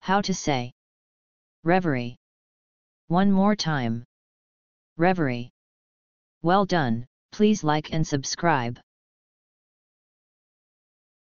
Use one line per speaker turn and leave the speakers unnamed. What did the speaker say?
How to say reverie. One more time. Reverie. Well done, please like and subscribe.